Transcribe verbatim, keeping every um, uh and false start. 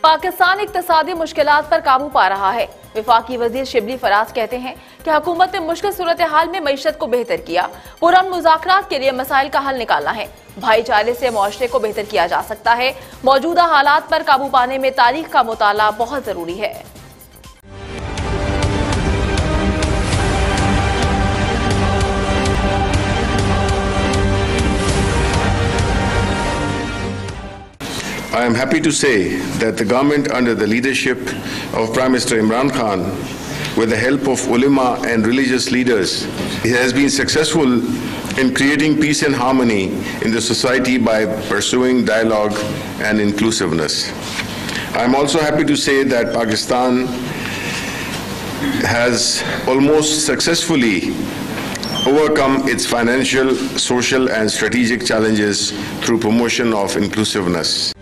पाकिस्तान इक्तिसादी मुश्किलात पर काबू पा रहा है। वफाकी वजीर शिबली फराज कहते हैं कि हुकूमत ने मुश्किल सूरत हाल में मईशत को बेहतर किया। पुरअमन मुज़ाकरात के लिए मसाइल का हल निकालना है। भाईचारे से मुआशरे को बेहतर किया जा सकता है। मौजूदा हालात पर काबू पाने में तारीख का मुताला बहुत जरूरी है। I am happy to say that the government under the leadership of Prime Minister Imran Khan, with the help of ulama and religious leaders, has been successful in creating peace and harmony in the society by pursuing dialogue and inclusiveness. I am also happy to say that Pakistan has almost successfully overcome its financial, social and strategic challenges through promotion of inclusiveness.